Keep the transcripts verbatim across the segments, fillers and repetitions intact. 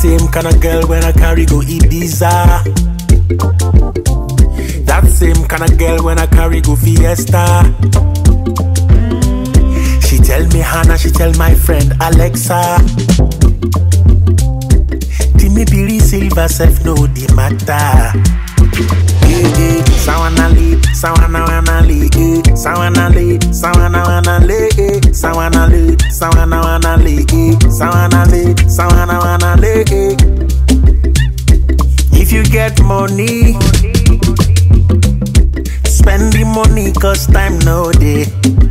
same kind of girl when I carry go Ibiza. That same kind of girl when I carry go Fiesta. She tell me Hannah, she tell my friend Alexa. Timmy Billy Silver self know the matter. Eh eh, sawana le, sawana wana le, eh, sawana le, sawana wana le, eh, sawana le, sawana wana le, eh, sawana le, sawana wana le, eh. If you get money, spend the money 'cause time no day.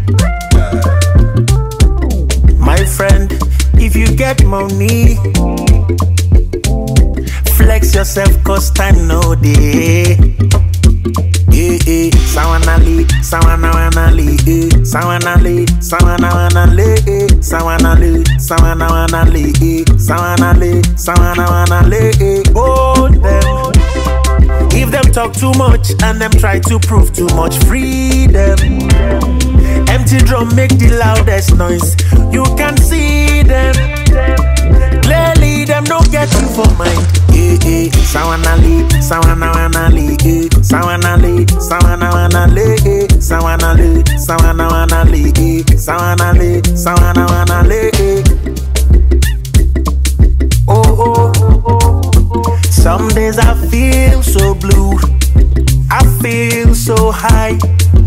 My friend, if you get money, flex yourself 'cause time no day. Eh eh, sawana le, sawana wana le, eh, sawana le, sawana wana le, eh, sawana le, sawana wana le, eh, sawana le, sawana wana le, eh. Oh them, if them talk too much and them try to prove too much, free them. Empty drum make the loudest noise. You can see them clearly. Them don't get you for mind. Eh eh, sawana le, sawana wana le, eh, sawana le, sawana wana le, eh, sawana le, sawana wana le, eh, sawana le, sawana wana le, eh. Oh oh, some days I feel so blue, I feel so high,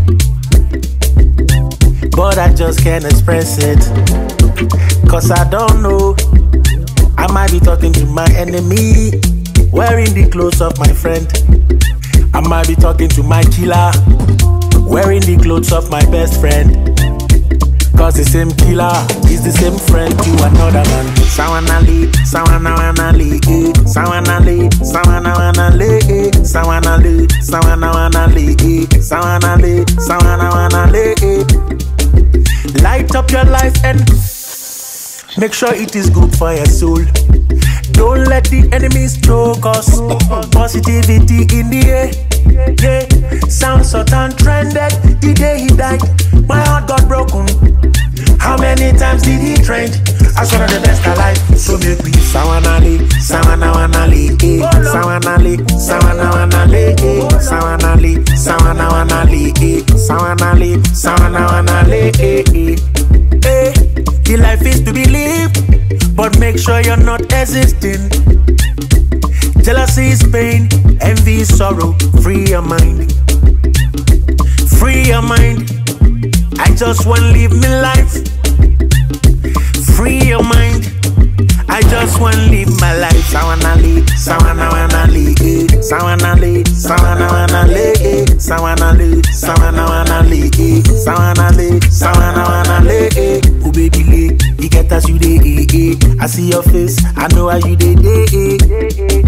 but I just can't express it, 'cause I don't know. I might be talking to my enemy, wearing the clothes of my friend. I might be talking to my killer, wearing the clothes of my best friend. 'Cause the same killer is the same friend to another man. Sawana le, sawana wana le, eh, sawana le, sawana wana le, eh, sawana le, sawana wana le, eh, sawana le, sawana wana le, eh. Light up your life and make sure it is good for your soul. Don't let the enemies choke us. Positivity in the air, yeah. Sound Sultan trended the day he died. My heart got broken. How many times did he trend? As one of the best alive. So make me sawana le, sawana wana le, eh, sawana le, sawana wana le, eh, sawana le, sawana wana le, eh, sawana le, sawana wana le, eh, eh. Eh, the life is to be lived, but make sure you're not existing. Jealousy is pain, envy is sorrow. Free your mind, free your mind. I just wanna live my life. Free your mind, I just wanna live my life. Sawana le, sawana wana le, eh, sawana le, sawana wana le, eh, sawana le, sawana wana le, eh, sawana le, sawana wana le, eh. Oh baby le, you get as you dey, eh, eh. I see your face, I know how you dey, eh, eh.